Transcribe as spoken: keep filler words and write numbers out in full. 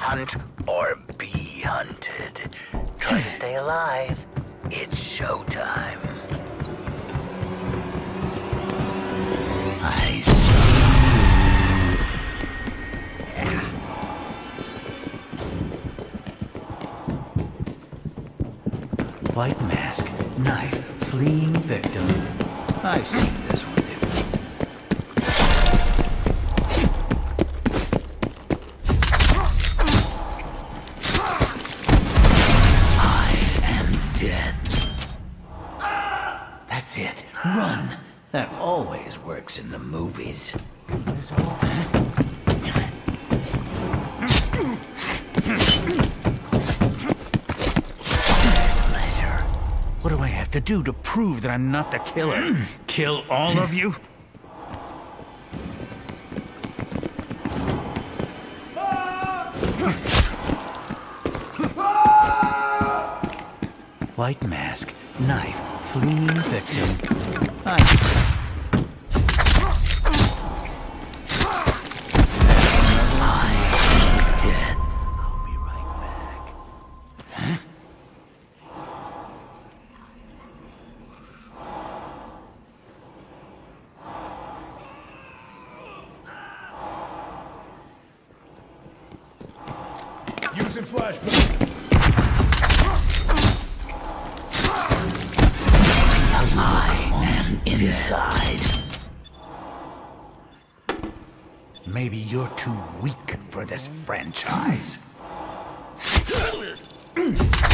Hunt or be hunted. Try to stay alive. It's showtime. I see. White mask, knife, fleeing victim. I've seen this one before. I am dead. That's it. Run. That always works in the movies. What do I have to do to prove that I'm not the killer? Kill all of you? White mask, knife, fleeing victim. I... I'm dead. I'll be right back. Huh? Using flashbang. I am inside. Maybe you're too weak for this franchise.